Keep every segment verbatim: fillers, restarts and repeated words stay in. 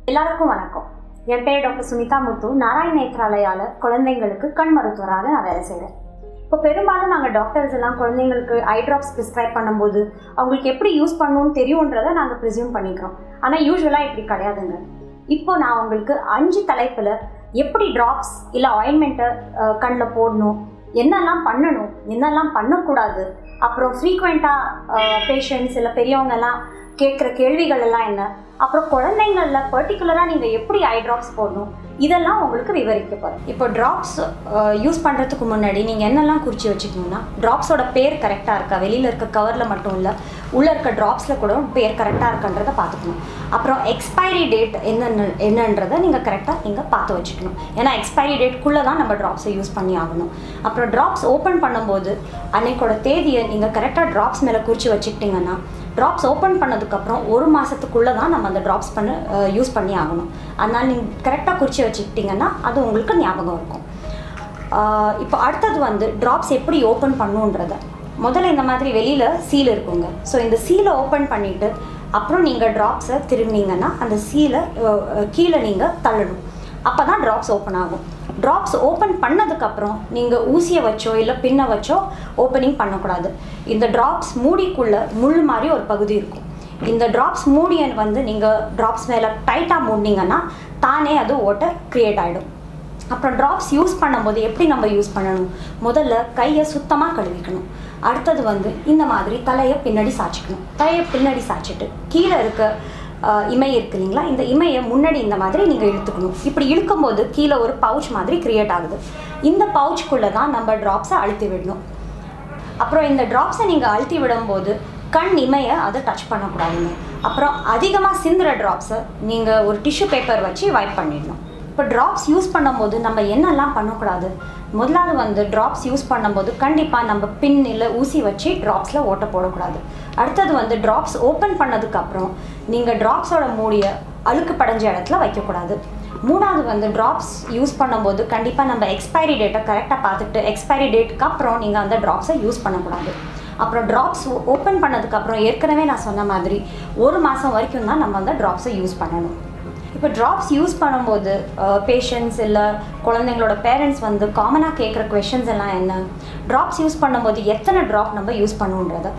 எல்லாருக்கும் வணக்கம். என் பேர் டாக்டர் சுனிதா முத்து. நாராயண நேத்ராலயால குழந்தைங்களுக்கு கண் மருத்துவராக நான் வேலை செய்கிறேன். இப்போ பெரும்பாலும் நாங்கள் டாக்டர்ஸ் எல்லாம் குழந்தைங்களுக்கு ஐ ட்ராப்ஸ் ப்ரிஸ்கிரைப் பண்ணும்போது அவங்களுக்கு எப்படி யூஸ் பண்ணணும்னு தெரியுன்றதை நாங்கள் ப்ரிசியூம் பண்ணிக்கிறோம். ஆனால் யூஸ்வலாக இப்படி கிடையாதுங்க. இப்போ நான் உங்களுக்கு அஞ்சு தலைப்பில் எப்படி ட்ராப்ஸ் இல்லை ஆயின்மெண்ட்டை கண்ணில் போடணும், என்னெல்லாம் பண்ணணும், என்னெல்லாம் பண்ணக்கூடாது, அப்புறம் ஃப்ரீக்வெண்ட்டாக பேஷண்ட்ஸ் இல்லை பெரியவங்கெல்லாம் கேட்குற கேள்விகள் எல்லாம் என்ன, அப்புறம் குழந்தைங்களில் பர்டிகுலராக நீங்கள் எப்படி ஐ ட்ராப்ஸ் போடணும், இதெல்லாம் உங்களுக்கு விவரிக்க போகிறேன். இப்போ ட்ராப்ஸ் யூஸ் பண்ணுறதுக்கு முன்னாடி நீங்கள் என்னெல்லாம் குறித்து வச்சுக்கணுன்னா, ட்ராப்ஸோட பேர் கரெக்டாக இருக்கா, வெளியில் இருக்க கவரில் மட்டும் இல்லை உள்ளே இருக்க ட்ராப்ஸில் கூட பேர் கரெக்டாக இருக்கான்றதை பார்த்துக்கணும். அப்புறம் எக்ஸ்பைரி டேட் என்னென்ன என்னன்றதை நீங்கள் கரெக்டாக நீங்கள் பார்த்து வச்சுக்கணும். ஏன்னா எக்ஸ்பைரி டேட்குள்ளே தான் நம்ம ட்ராப்ஸை யூஸ் பண்ணி ஆகணும். அப்புறம் ட்ராப்ஸ் ஓப்பன் பண்ணும்போது அன்னைக்கோட தேதியை நீங்கள் கரெக்டாக ட்ராப்ஸ் மேலே குறித்து வச்சுக்கிட்டிங்கன்னா ட்ராப்ஸ் ஓப்பன் பண்ணதுக்கப்புறம் ஒரு மாதத்துக்குள்ளே தான் நம்ம அந்த ட்ராப்ஸ் பண்ண யூஸ் பண்ணி ஆகணும். அதனால் நீங்கள் கரெக்டாக குறித்து வச்சுக்கிட்டிங்கன்னா அது உங்களுக்கு ஞாபகம் இருக்கும். இப்போ அடுத்தது வந்து ட்ராப்ஸ் எப்படி ஓப்பன் பண்ணுன்றதை, முதல்ல இந்த மாதிரி வெளியில் சீல் இருக்குங்க. ஸோ இந்த சீலை ஓப்பன் பண்ணிவிட்டு அப்புறம் நீங்கள் ட்ராப்ஸை திரும்பினீங்கன்னா அந்த சீலை கீழே நீங்கள் தள்ளணும். அப்போ தான் ட்ராப்ஸ் ஓப்பன் ஆகும். ட்ராப்ஸ் ஓப்பன் பண்ணதுக்கப்புறம் நீங்கள் ஊசியை வச்சோ இல்லை பின்னை வச்சோ ஓப்பனிங் பண்ணக்கூடாது. இந்த ட்ராப்ஸ் மூடிக்குள்ளே முள் மாதிரி ஒரு பகுதி இருக்கும். இந்த ட்ராப்ஸ் மூடியை வந்து நீங்கள் ட்ராப்ஸ் மேலே டைட்டாக மூடினீங்கன்னா தானே அது ஓட்டை க்ரியேட் ஆகிடும். அப்புறம் ட்ராப்ஸ் யூஸ் பண்ணும்போது எப்படி நம்ம யூஸ் பண்ணணும், முதல்ல கையை சுத்தமாக கழுவிக்கணும். அடுத்தது வந்து இந்த மாதிரி தலையை பின்னாடி சாய்ச்சிக்கணும். தலையை பின்னாடி சாய்ச்சிட்டு கீழே இருக்க இமை இருக்கு இல்லைங்களா, இந்த இமையை முன்னாடி இந்த மாதிரி நீங்கள் இழுத்துக்கணும். இப்படி இழுக்கும்போது கீழே ஒரு பவுச் மாதிரி க்ரியேட் ஆகுது. இந்த பவுச்சுக்குள்ளே தான் நம்ம ட்ராப்ஸை அழுத்தி விடணும். அப்புறம் இந்த ட்ராப்ஸை நீங்கள் அழுத்தி விடும்போது கண் இமையை அதை டச் பண்ணக்கூடாதுங்க. அப்புறம் அதிகமாக சிந்துற ட்ராப்ஸை நீங்கள் ஒரு டிஷ்யூ பேப்பர் வச்சு வைப் பண்ணிடணும். இப்போ ட்ராப்ஸ் யூஸ் பண்ணும்போது நம்ம என்னெல்லாம் பண்ணக்கூடாது, முதலாவது வந்து ட்ராப்ஸ் யூஸ் பண்ணும்போது கண்டிப்பாக நம்ம பின் இல்லை ஊசி வச்சு ட்ராப்ஸில் ஓட்ட போடக்கூடாது. அடுத்தது வந்து ட்ராப்ஸ் ஓப்பன் பண்ணதுக்கப்புறம் நீங்கள் ட்ராப்ஸோட மூடிய அழுக்கு படைஞ்ச இடத்துல வைக்கக்கூடாது. மூணாவது வந்து ட்ராப்ஸ் யூஸ் பண்ணும்போது கண்டிப்பாக நம்ம எக்ஸ்பைரி டேட்டை கரெக்டாக பார்த்துட்டு எக்ஸ்பைரி டேட்டுக்கு அப்புறம் நீங்கள் அந்த ட்ராப்ஸை யூஸ் பண்ணக்கூடாது. அப்புறம் ட்ராப்ஸ் ஓப்பன் பண்ணதுக்கப்புறம் ஏற்கனவே நான் சொன்ன மாதிரி ஒரு மாதம் வரைக்கும் தான் நம்ம அந்த ட்ராப்ஸை யூஸ் பண்ணணும். இப்போ ட்ராப்ஸ் யூஸ் பண்ணும்போது பேஷண்ட்ஸ் இல்லை குழந்தைங்களோட பேரண்ட்ஸ் வந்து காமனாக கேட்குற கொஷின்ஸ் எல்லாம் என்ன, ட்ராப்ஸ் யூஸ் பண்ணும்போது எத்தனை ட்ராப் நம்ம யூஸ் பண்ணுன்றதை.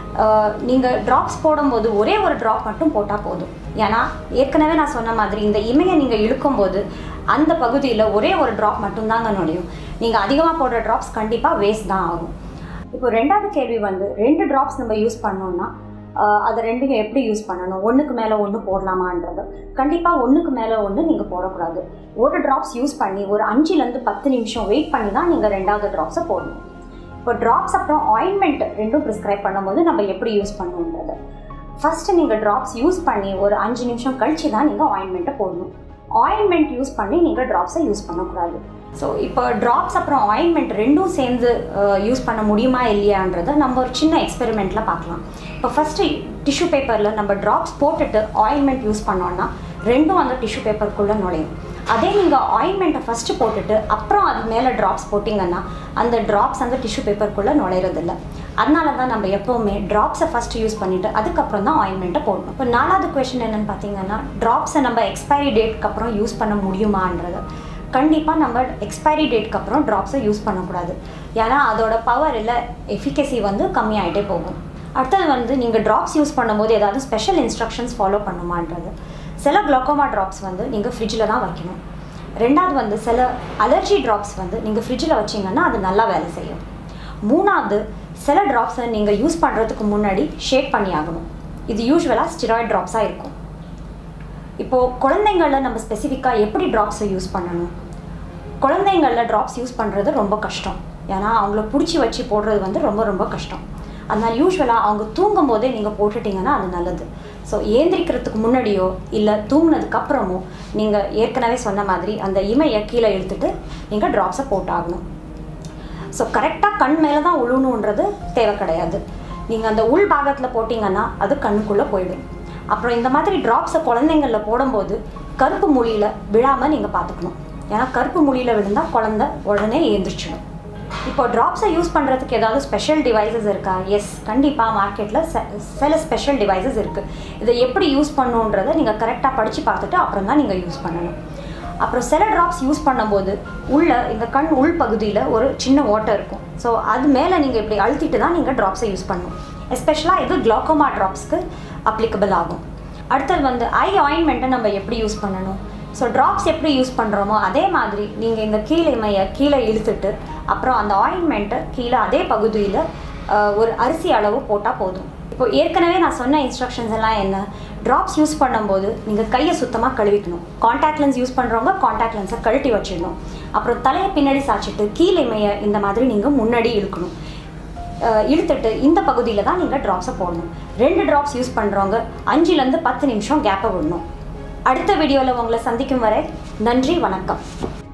நீங்கள் ட்ராப்ஸ் போடும்போது ஒரே ஒரு ட்ராப் மட்டும் போட்டால் போதும். ஏன்னா ஏற்கனவே நான் சொன்ன மாதிரி இந்த இமையை நீங்கள் இழுக்கும்போது அந்த பகுதியில் ஒரே ஒரு ட்ராப் மட்டும்தாங்க நுழையும். நீங்கள் அதிகமாக போடுற ட்ராப்ஸ் கண்டிப்பாக வேஸ்ட் தான் ஆகும். இப்போ ரெண்டாவது கேள்வி வந்து ரெண்டு ட்ராப்ஸ் நம்ம யூஸ் பண்ணோன்னா அதை ரெண்டுமே எப்படி யூஸ் பண்ணணும், ஒன்றுக்கு மேலே ஒன்று போடலாமான்றது. கண்டிப்பாக ஒன்றுக்கு மேலே ஒன்று நீங்கள் போடக்கூடாது. ஒரு ட்ராப்ஸ் யூஸ் பண்ணி ஒரு அஞ்சுலேருந்து பத்து நிமிஷம் வெயிட் பண்ணி தான் நீங்கள் ரெண்டாவது ட்ராப்ஸை போடணும். இப்போ ட்ராப்ஸ் அப்புறம் ஆயின்மெண்ட் ரெண்டும் ப்ரிஸ்கிரைப் பண்ணும்போது நம்ம எப்படி யூஸ் பண்ணணுன்றது, ஃபஸ்ட்டு நீங்கள் ட்ராப்ஸ் யூஸ் பண்ணி ஒரு அஞ்சு நிமிஷம் கழிச்சு தான் நீங்கள் ஆயின்மெண்ட்டை போடணும். ஆயின்மெண்ட் யூஸ் பண்ணி நீங்கள் ட்ராப்ஸை யூஸ் பண்ணக்கூடாது. ஸோ இப்போ ட்ராப்ஸ் அப்புறம் ஆயின்மெண்ட் ரெண்டும் சேர்ந்து யூஸ் பண்ண முடியுமா இல்லையான்றதை நம்ம ஒரு சின்ன எக்ஸ்பெரிமெண்ட்டில் பார்க்கலாம். இப்போ ஃபஸ்ட்டு டிஷ்யூ பேப்பரில் நம்ம ட்ராப்ஸ் போட்டுட்டு ஆயின்மெண்ட் யூஸ் பண்ணோன்னா ரெண்டும் அந்த டிஷ்யூ பேப்பருக்குள்ளே நுழையும். அதே நீங்கள் ஆயின்மெண்ட்டை ஃபஸ்ட்டு போட்டுட்டு அப்புறம் அது மேலே ட்ராப்ஸ் போட்டிங்கன்னா அந்த ட்ராப்ஸ் அந்த டிஷ்யூ பேப்பருக்குள்ளே நுழையிறதில்ல. அதனால தான் நம்ம எப்போவுமே ட்ராப்ஸை ஃபஸ்ட்டு யூஸ் பண்ணிவிட்டு அதுக்கப்புறம் தான் ஆயின்மெண்ட்டை போடணும். இப்போ நாலாவது கொஷின் என்னென்னு பார்த்தீங்கன்னா, ட்ராப்ஸை நம்ம எக்ஸ்பைரி டேட்க்கு அப்புறம் யூஸ் பண்ண முடியுமான்றது. கண்டிப்பாக நம்ம எக்ஸ்பைரி டேட்க்கு அப்புறம் ட்ராப்ஸை யூஸ் பண்ணக்கூடாது. ஏன்னா அதோட பவர் இல்லை எஃபிகசி வந்து கம்மியாகிட்டே போகும். அடுத்தது வந்து நீங்கள் ட்ராப்ஸ் யூஸ் பண்ணும்போது ஏதாவது ஸ்பெஷல் இன்ஸ்ட்ரக்ஷன்ஸ் ஃபாலோ பண்ணுமான்றது. சில குளோக்கோமா ட்ராப்ஸ் வந்து நீங்கள் ஃப்ரிட்ஜில் தான் வைக்கணும். ரெண்டாவது வந்து சில அலர்ஜி ட்ராப்ஸ் வந்து நீங்கள் ஃப்ரிட்ஜில் வச்சிங்கன்னா அது நல்லா வேலை செய்யும். மூணாவது சில ட்ராப்ஸை நீங்கள் யூஸ் பண்ணுறதுக்கு முன்னாடி ஷேக் பண்ணி ஆகணும். இது யூஸ்வலாக ஸ்டிராய்ட் ட்ராப்ஸாக இருக்கும். இப்போது குழந்தைங்களில் நம்ம ஸ்பெசிஃபிக்காக எப்படி ட்ராப்ஸை யூஸ் பண்ணணும், குழந்தைங்களில் ட்ராப்ஸ் யூஸ் பண்ணுறது ரொம்ப கஷ்டம். ஏன்னா அவங்கள பிடிச்சி வச்சு போடுறது வந்து ரொம்ப ரொம்ப கஷ்டம். அதனால் யூஸ்வலாக அவங்க தூங்கும் போதே நீங்கள் போட்டுட்டிங்கன்னா அது நல்லது. ஸோ ஏந்திரிக்கிறதுக்கு முன்னாடியோ இல்லை தூங்கினதுக்கப்புறமோ நீங்கள் ஏற்கனவே சொன்ன மாதிரி அந்த இமையை கீழே இழுத்துட்டு நீங்கள் ட்ராப்ஸை போட்டாகணும். ஸோ கரெக்டாக கண் மேலே தான் உழுணுன்றது தேவை கிடையாது. நீங்கள் அந்த உள் பாகத்தில் போட்டிங்கன்னா அது கண்ணுக்குள்ளே போயிடும். அப்புறம் இந்த மாதிரி ட்ராப்ஸை குழந்தைங்களில் போடும்போது கருப்பு மொழியில் விழாமல் நீங்கள் பார்த்துக்கணும். ஏன்னா கருப்பு மொழியில் விழுந்தால் குழந்தை உடனே ஏந்திரிச்சிடும். இப்போ ட்ராப்ஸை யூஸ் பண்ணுறதுக்கு ஏதாவது ஸ்பெஷல் டிவைசஸ் இருக்கா? எஸ், கண்டிப்பாக மார்க்கெட்டில் சில ஸ்பெஷல் டிவைசஸ் இருக்குது. இதை எப்படி யூஸ் பண்ணணுன்றதை நீங்கள் கரெக்டாக படித்து பார்த்துட்டு அப்புறம் தான் நீங்கள் யூஸ் பண்ணணும். அப்புறம் சில ட்ராப்ஸ் யூஸ் பண்ணும்போது உள்ள இந்த கண் உள் பகுதியில் ஒரு சின்ன ஓட்டை இருக்கும். ஸோ அது மேலே நீங்கள் இப்படி அழுத்திட்டு தான் நீங்கள் ட்ராப்ஸை யூஸ் பண்ணணும். எஸ்பெஷலாக இது கிளாக்கோமா ட்ராப்ஸ்க்கு அப்ளிகபிள் ஆகும். அடுத்தது வந்து ஐ ஆயின்மெண்ட்டை நம்ம எப்படி யூஸ் பண்ணணும். ஸோ ட்ராப்ஸ் எப்படி யூஸ் பண்ணுறோமோ அதே மாதிரி நீங்கள் இந்த கீழே மைய கீழே இழுத்துட்டு அப்புறம் அந்த ஆயின்மெண்ட்டை கீழே அதே பகுதியில் ஒரு அரிசி அளவு போட்டால் போதும். இப்போ ஏற்கனவே நான் சொன்ன இன்ஸ்ட்ரக்ஷன்ஸ் எல்லாம் என்ன, ட்ராப்ஸ் யூஸ் பண்ணும்போது நீங்கள் கையை சுத்தமாக கழுவிக்கணும். காண்டாக்ட் லென்ஸ் யூஸ் பண்ணுறவங்க காண்டாக்ட் லென்ஸை கழட்டி வச்சிடணும். அப்புறம் தலையை பின்னாடி சாய்ச்சிட்டு கீழே மைய இந்த மாதிரி நீங்கள் முன்னாடி இழுக்கணும். இழுத்துட்டு இந்த பகுதியில் தான் நீங்கள் ட்ராப்ஸை போடணும். ரெண்டு ட்ராப்ஸ் யூஸ் பண்ணுறவங்க அஞ்சுலேருந்து பத்து நிமிஷம் கேப்பை விடணும். அடுத்த வீடியோவில் உங்களை சந்திக்கும் வரை நன்றி, வணக்கம்.